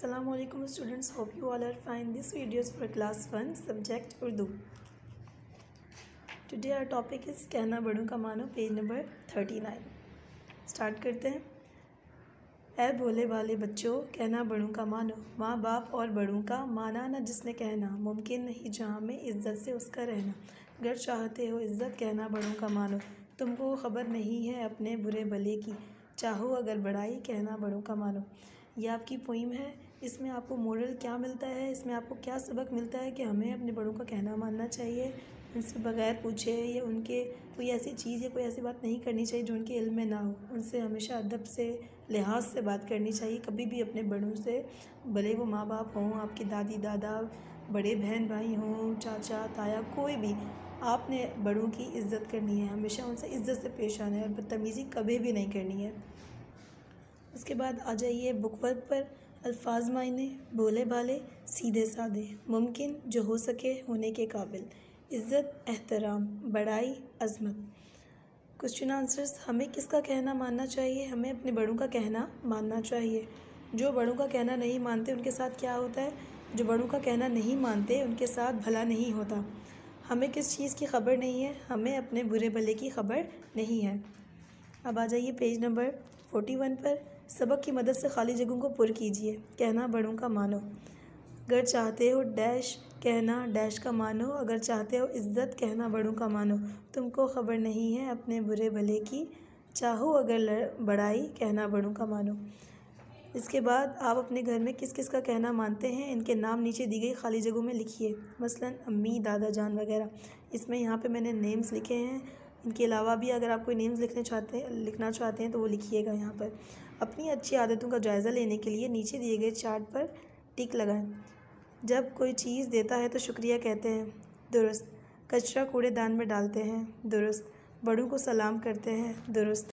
Assalamualaikum students, hope you all are fine. This video is for class 1 subject Urdu. Today our topic is कहना बड़ों का मानो, page number 39. Start करते हैं. ऐ भोले भाले बच्चों, कहना बड़ों का मानो, माँ बाप और बड़ों का माना न जिसने कहना, मुमकिन नहीं जहाँ में इज्जत से उसका रहना. अगर चाहते हो इज्जत कहना बड़ों का मानो, तुमको खबर नहीं है अपने बुरे भले की, चाहो अगर बड़ाई कहना बड़ों का मानो. ये आपकी पोइम है. इसमें आपको मोरल क्या मिलता है, इसमें आपको क्या सबक मिलता है कि हमें अपने बड़ों का कहना मानना चाहिए, उनसे बगैर पूछे या उनके कोई ऐसी चीज़ या कोई ऐसी बात नहीं करनी चाहिए जो उनके इल्म में ना हो. उनसे हमेशा अदब से लिहाज से बात करनी चाहिए. कभी भी अपने बड़ों से, भले वो माँ बाप हों, आपकी दादी दादा, बड़े बहन भाई हों, चाचा ताया, कोई भी, आपने बड़ों की इज़्ज़त करनी है. हमेशा उनसे इज़्ज़त से पेश आना है और बदतमीज़ी कभी भी नहीं करनी है. उसके बाद आ जाइए बुक वर्क पर. अल्फाज मायने, भोले भाले, सीधे साधे, मुमकिन, जो हो सके, होने के काबिल, इज़्ज़त, एहतराम, बड़ाई, अज़मत. Question answers. हमें किसका कहना मानना चाहिए? हमें अपने बड़ों का कहना मानना चाहिए. जो बड़ों का कहना नहीं मानते उनके साथ क्या होता है? जो बड़ों का कहना नहीं मानते उनके साथ भला नहीं होता. हमें किस चीज़ की ख़बर नहीं है? हमें अपने बुरे भले की ख़बर नहीं है. अब आ जाइए पेज नंबर 41 पर. सबक की मदद से खाली जगहों को पुर कीजिए. कहना बड़ों का मानो. अगर चाहते हो डैश कहना डैश का मानो, अगर चाहते हो इज़्ज़त कहना बड़ों का मानो, तुमको ख़बर नहीं है अपने बुरे भले की, चाहो अगर बड़ाई कहना बड़ों का मानो. इसके बाद आप अपने घर में किस किस का कहना मानते हैं, इनके नाम नीचे दी गई खाली जगहों में लिखिए. मसलन अम्मी, दादा जान वगैरह. इसमें यहाँ पे मैंने नेम्स लिखे हैं. इनके अलावा भी अगर आप कोई नेम्स लिखना चाहते हैं तो वो लिखिएगा यहाँ पर. अपनी अच्छी आदतों का जायज़ा लेने के लिए नीचे दिए गए चार्ट पर टिक लगाएं. जब कोई चीज़ देता है तो शुक्रिया कहते हैं, दुरुस्त. कचरा कूड़ेदान में डालते हैं, दुरुस्त. बड़ों को सलाम करते हैं, दुरुस्त.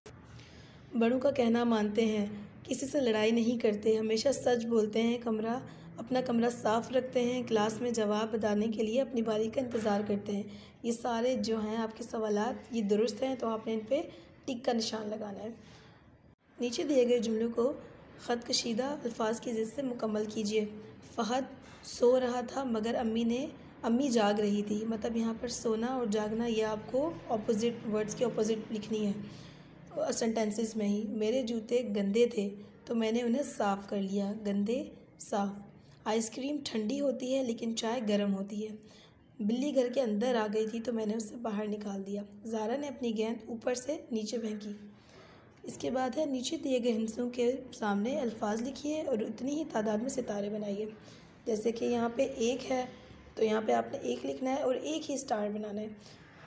बड़ों का कहना मानते हैं, किसी से लड़ाई नहीं करते, हमेशा सच बोलते हैं, अपना कमरा साफ़ रखते हैं, क्लास में जवाब बताने के लिए अपनी बारी का इंतज़ार करते हैं. ये सारे जो हैं आपके सवालात, ये दुरुस्त हैं, तो आपने इन पर टिक का निशान लगाना है. नीचे दिए गए जुमलों को ख़त कशीदा अल्फाज की ज़िद से मुकम्मल कीजिए. फ़हद सो रहा था मगर अम्मी जाग रही थी. मतलब यहाँ पर सोना और जागना ये आपको ऑपोजिट वर्ड्स के ऑपोजिट लिखनी है सेंटेंसेस में ही. मेरे जूते गंदे थे तो मैंने उन्हें साफ़ कर लिया. गंदे, साफ़. आइसक्रीम ठंडी होती है लेकिन चाय गर्म होती है. बिल्ली घर के अंदर आ गई थी तो मैंने उसे बाहर निकाल दिया. ज़ारा ने अपनी गेंद ऊपर से नीचे फेंकी. इसके बाद है नीचे दिए गए हिस्सों के सामने अल्फाज लिखिए और उतनी ही तादाद में सितारे बनाइए. जैसे कि यहाँ पे एक है तो यहाँ पे आपने एक लिखना है और एक ही स्टार बनाना है.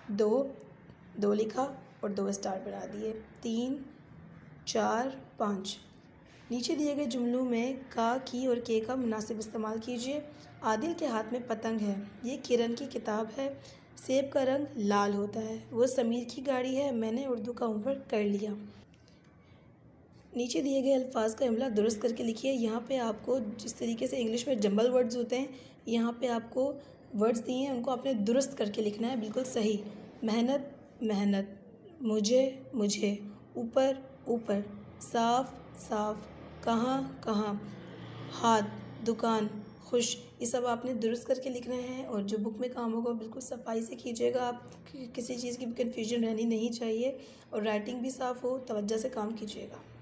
दो लिखा और 2 स्टार बना दिए. 3, 4, 5. नीचे दिए गए जुमलों में का, की और के का मुनासिब इस्तेमाल कीजिए. आदिल के हाथ में पतंग है. ये किरण की किताब है. सेब का रंग लाल होता है. वो समीर की गाड़ी है. मैंने उर्दू का होमवर्क कर लिया. नीचे दिए गए अल्फाज का इमला दुरुस्त करके लिखिए. यहाँ पे आपको जिस तरीके से इंग्लिश में जंबल वर्ड्स होते हैं, यहाँ पे आपको वर्ड्स दिए हैं, उनको आपने दुरुस्त करके लिखना है, बिल्कुल सही. मेहनत, मेहनत. मुझे. ऊपर, ऊपर. साफ़, साफ़. कहाँ, कहाँ. हाथ, दुकान, खुश. ये सब आपने दुरुस्त करके लिखना है और जो बुक में काम होगा बिल्कुल सफाई से कीजिएगा. आप किसी चीज़ की भी कन्फ्यूजन रहनी नहीं चाहिए और राइटिंग भी साफ़ हो. तवज्जो से काम कीजिएगा.